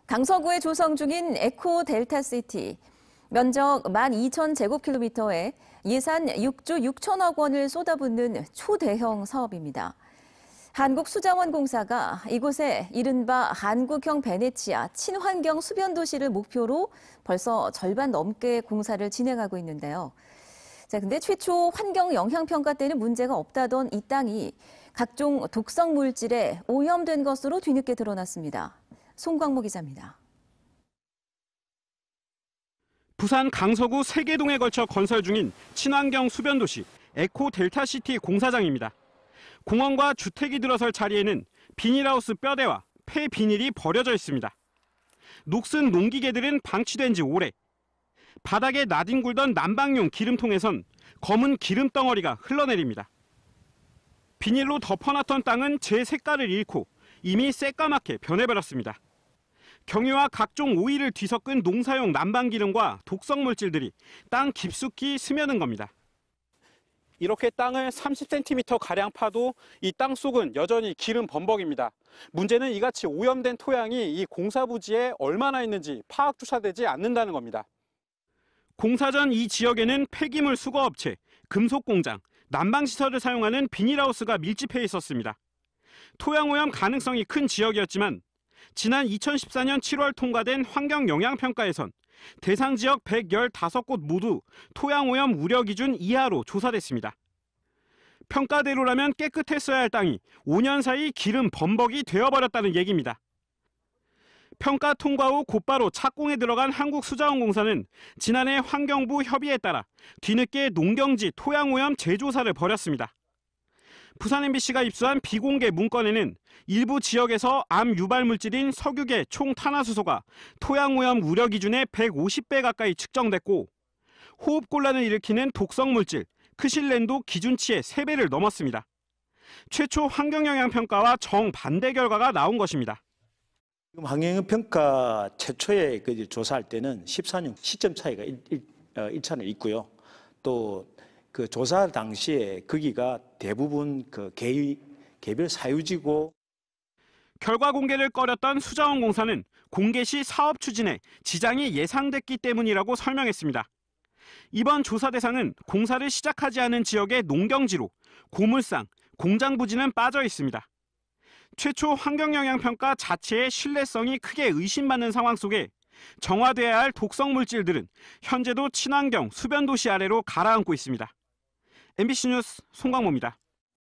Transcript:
강서구에 조성 중인 에코 델타시티. 면적 12,000제곱킬로미터에 예산 6조 6천억 원을 쏟아붓는 초대형 사업입니다. 한국수자원공사가 이곳에 이른바 한국형 베네치아 친환경 수변도시를 목표로 벌써 절반 넘게 공사를 진행하고 있는데요. 근데 최초 환경 영향평가 때는 문제가 없다던 이 땅이 각종 독성 물질에 오염된 것으로 뒤늦게 드러났습니다. 송광모 기자입니다. 부산 강서구 세개동에 걸쳐 건설 중인 친환경 수변도시 에코 델타시티 공사장입니다. 공원과 주택이 들어설 자리에는 비닐하우스 뼈대와 폐 비닐이 버려져 있습니다. 녹슨 농기계들은 방치된 지 오래. 바닥에 나뒹굴던 난방용 기름통에선 검은 기름 덩어리가 흘러내립니다. 비닐로 덮어놨던 땅은 제 색깔을 잃고 이미 새까맣게 변해버렸습니다. 경유와 각종 오일을 뒤섞은 농사용 난방기름과 독성 물질들이 땅 깊숙이 스며든 겁니다. 이렇게 땅을 30cm가량 파도 이 땅 속은 여전히 기름 범벅입니다. 문제는 이같이 오염된 토양이 이 공사 부지에 얼마나 있는지 파악조차 되지 않는다는 겁니다. 공사 전 이 지역에는 폐기물 수거업체, 금속공장, 난방시설을 사용하는 비닐하우스가 밀집해 있었습니다. 토양오염 가능성이 큰 지역이었지만 지난 2014년 7월 통과된 환경영향평가에선 대상 지역 115곳 모두 토양오염 우려 기준 이하로 조사됐습니다. 평가대로라면 깨끗했어야 할 땅이 5년 사이 기름 범벅이 되어버렸다는 얘기입니다. 평가 통과 후 곧바로 착공에 들어간 한국수자원공사는 지난해 환경부 협의에 따라 뒤늦게 농경지 토양오염 재조사를 벌였습니다. 부산 MBC가 입수한 비공개 문건에는 일부 지역에서 암 유발 물질인 석유계 총 탄화수소가 토양오염 우려 기준의 150배 가까이 측정됐고 호흡곤란을 일으키는 독성 물질 크실렌도 기준치의 3배를 넘었습니다. 최초 환경영향평가와 정반대 결과가 나온 것입니다. 지금 환경영향평가 최초에 조사할 때는 14년 시점 차이가 일차는 있고요. 또 그 조사 당시에 거기가 대부분 개별 사유지고 결과 공개를 꺼렸던 수자원공사는 공개 시 사업 추진에 지장이 예상됐기 때문이라고 설명했습니다. 이번 조사 대상은 공사를 시작하지 않은 지역의 농경지로 고물상, 공장 부지는 빠져 있습니다. 최초 환경영향평가 자체의 신뢰성이 크게 의심받는 상황 속에 정화돼야 할 독성 물질들은 현재도 친환경 수변도시 아래로 가라앉고 있습니다. MBC 뉴스 송광모입니다.